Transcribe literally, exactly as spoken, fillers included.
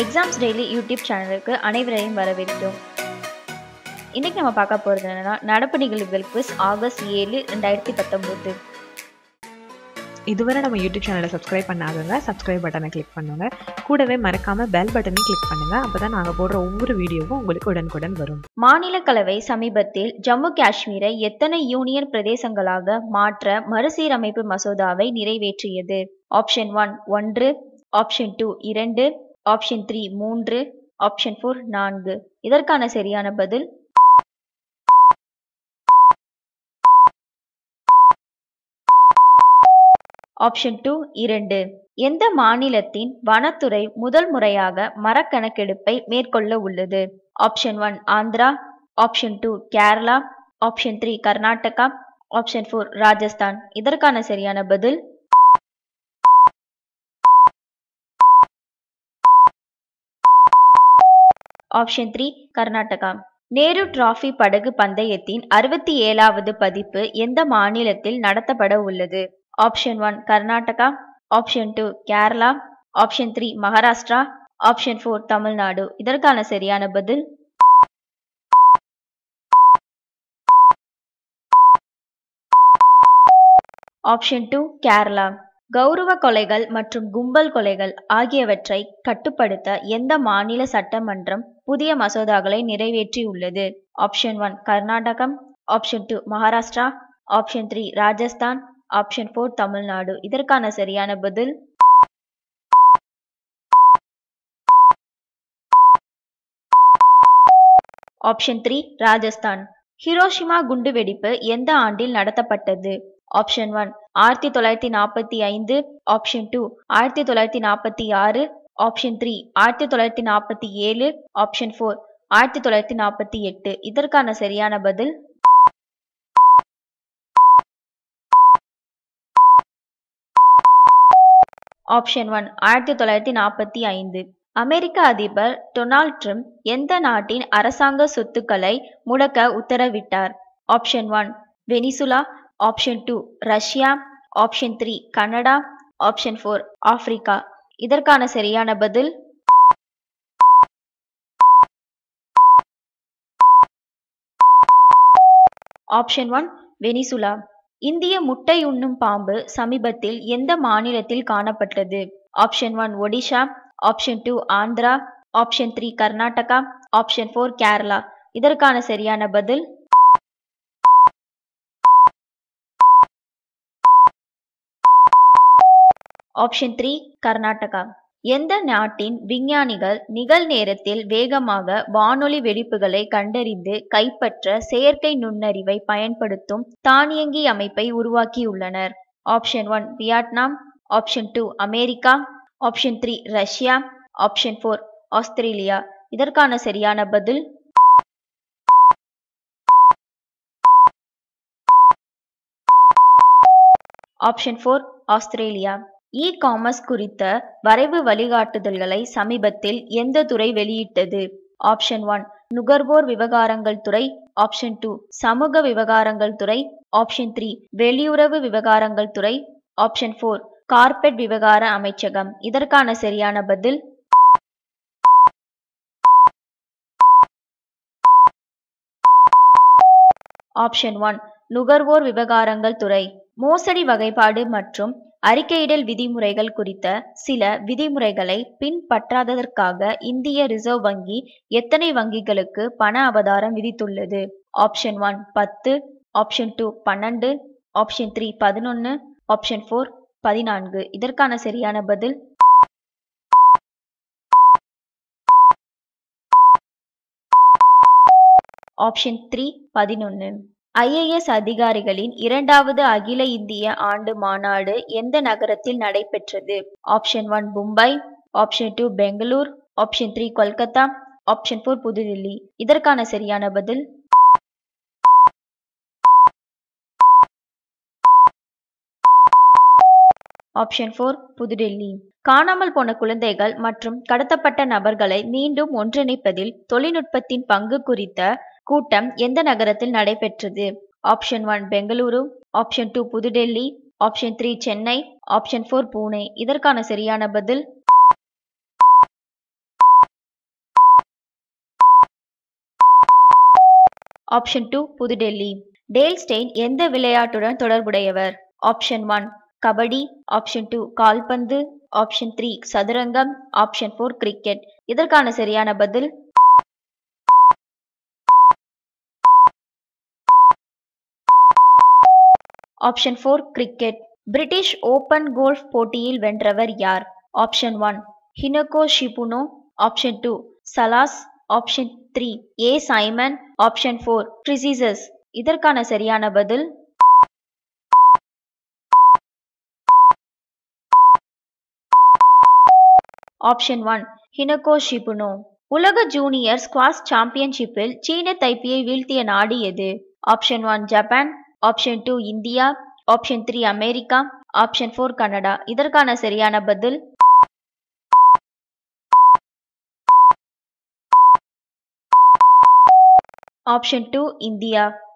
Exams daily YouTube சேனலுக்கு அனைவரையும் வரவேற்கிறோம். இன்னைக்கு நம்ம பார்க்க போகிறது என்னன்னா நடப்பு நிகழ்வுகள் குவிஸ் ஆகஸ்ட் ஏழு ரெண்டாயிரத்தி பத்தொன்பது. இதுவரை நம்ம யூடியூப் சேனலை சப்ஸ்கிரைப் பண்ணாதவங்க சப்ஸ்கிரைப் பட்டனை கிளிக் பண்ணுங்க. கூடவே மறக்காம பெல் பட்டனையும் கிளிக் பண்ணுங்க. அப்பதான் நாங்க போடுற ஒவ்வொரு வீடியோவும் உங்களுக்கு உடனுக்குடன் வரும். மாநிலங்களவை சமீபத்தில் ஜம்மு காஷ்மீரை எத்தனை யூனியன் பிரதேசங்களாக மாற்ற மறுசீரமைப்பு மசோதாவை நிறைவேற்றியது? ஆப்ஷன் ஒன் ஒன்று, ஆப்ஷன் டூ இரண்டு, ஆப்ஷன் த்ரீ மூன்று, ஆப்ஷன் ஃபோர் நான்கு. இதற்கான சரியான பதில் ஆப்ஷன் டூ இரண்டு. எந்த மாநிலத்தின் வனத்துறை முதல் முறையாக மரக்கணக்கெடுப்பை மேற்கொள்ள உள்ளது? Option one Andhra, option two Kerala, option three Karnataka, option four Rajasthan. இதற்கான சரியான பதில் option three Karnataka. Nehru trophy படகு பந்தயத்தின் அறுபத்தி ஏழாவது பதிப்பு எந்த மாநிலத்தில் நடத்தப்பட உள்ளது? Option one Karnataka, option two Kerala, option three Maharashtra, option four Tamil Nadu. இதற்கான சரியான பதில் ஆப்ஷன் டூ கேரளா. கௌரவ கொலைகள் மற்றும் கும்பல் கொலைகள் ஆகியவற்றை கட்டுப்படுத்த எந்த மாநில சட்டமன்றம் புதிய மசோதாக்களை நிறைவேற்றியுள்ளது? Option one Karnataka, option two Maharashtra, option three Rajasthan, option four Tamil Nadu. இதற்கான சரியான பதில் ஆப்ஷன் த்ரீ ராஜஸ்தான். ஹிரோஷிமா குண்டுவெடிப்பு எந்த ஆண்டில் நடத்தப்பட்டது? ஆப்ஷன் ஒன் ஆயிரத்தி தொள்ளாயிரத்தி நாற்பத்தி ஐந்து, ஆப்ஷன் டூ ஆயிரத்தி தொள்ளாயிரத்தி நாற்பத்தி ஆறு, ஆப்ஷன் த்ரீ ஆயிரத்தி தொள்ளாயிரத்தி நாற்பத்தி ஏழு, ஆப்ஷன் ஃபோர் ஆயிரத்தி தொள்ளாயிரத்தி நாற்பத்தி எட்டு. இதற்கான சரியான பதில் ஆப்ஷன் ஒன் ஆயிரத்தி தொள்ளாயிரத்தி நாற்பத்தி ஐந்து. அமெரிக்க அதிபர் டொனால்ட் ட்ரம்ப் எந்த நாட்டின் அரசாங்க சொத்துக்களை முடக்க உத்தரவிட்டார்? Option one Venezuela, option two Russia, option three Canada, option four Africa. இதற்கான சரியான பதில் ஆப்ஷன் ஒன் வெனிசுலா. இந்திய முட்டை உண்ணும் பாம்பு சமீபத்தில் எந்த மாநிலத்தில் காணப்பட்டது? Option one Odisha, option two Andhra, option three Karnataka, option four Kerala. இதற்கான சரியான பதில் ஆப்ஷன் த்ரீ கர்நாடகா. எந்த நாட்டின் விஞ்ஞானிகள் நிகழ்நேரத்தில் வேகமாக வானொலி வெடிப்புகளை கண்டறிந்து கைப்பற்ற செயற்கை நுண்ணறிவை பயன்படுத்தும் தானியங்கி அமைப்பை உருவாக்கியுள்ளனர்? Option one Vietnam, option two America, option three Russia, option four Australia. இதற்கான சரியான பதில் option four Australia. E commerce குறித்த வரைவு வழிகாட்டுதல்களை சமீபத்தில் எந்த துறை வெளியிட்டது? ஆப்ஷன் ஒன் நுகர்வோர் விவகாரங்கள் துறை, ஆப்ஷன் டூ சமூக விவகாரங்கள் துறை, ஆப்ஷன் த்ரீ வெளியுறவு விவகாரங்கள் துறை, ஆப்ஷன் ஃபோர் கார்ப்பரேட் விவகார அமைச்சகம். இதற்கான சரியான பதில் ஆப்ஷன் ஒன் நுகர்வோர் விவகாரங்கள் துறை. மோசடி வகைப்பாடு மற்றும் அறிக்கையிடல் விதிமுறைகள் குறித்த சில விதிமுறைகளை பின்பற்றாததற்காக இந்திய ரிசர்வ் வங்கி எத்தனை வங்கிகளுக்கு பண அபராதம் விதித்துள்ளது? ஆப்ஷன் ஒன் பத்து, ஆப்ஷன் டூ பன்னெண்டு, ஆப்ஷன் த்ரீ பதினொன்று, ஆப்ஷன் ஃபோர் பதினான்கு. இதற்கான சரியான பதில் ஆப்ஷன் த்ரீ பதினொன்று. ஐஏஎஸ் அதிகாரிகளின் இரண்டாவது அகில இந்திய ஆண்டு மாநாடு எந்த நகரத்தில் நடைபெற்றது? Option one Mumbai, option two Bangalore, option three Kolkata, option four Pudhu Dilli. இதற்கான சரியான பதில் ஆப்ஷன் ஃபோர் புதுடெல்லி. காணாமல் போன குழந்தைகள் மற்றும் கடத்தப்பட்ட நபர்களை மீண்டும் ஒன்றிணைப்பதில் தொழில்நுட்பத்தின் பங்கு குறித்த கூட்டம் எந்த நகரத்தில் நடைபெற்றது? Option one Bengaluru, option two Pudhu Delhi, option three Chennai, option four Pune. இதற்கான சரியான பதில் option two Pudhu Delhi. Dale Steyn எந்த விளையாட்டுடன் தொடர்புடையவர்? Option one kabaddi, option two கால்பந்து, ஆப்ஷன் த்ரீ சதுரங்கம், ஆப்ஷன் ஃபோர் கிரிக்கெட். இதற்கான சரியான பதில் option four cricket. British Open golf போட்டியில் வென்றவர் யார்? Option one Hinako Shibuno, option two Salas, option three A Simon, option four கிறிசிசஸ். இதற்கான சரியான பதில் ஆப்ஷன் ஒன் ஹினகோ ஷிபுனோ. உலக ஜூனியர் ஸ்குவாஷ் சாம்பியன்ஷிப்பில் சீன தைப்பியை வீழ்த்திய நாடு எது? Option one Japan, option two India, option three America, option four Canada. இதற்கான சரியான பதில் ஆப்ஷன் டூ இந்தியா.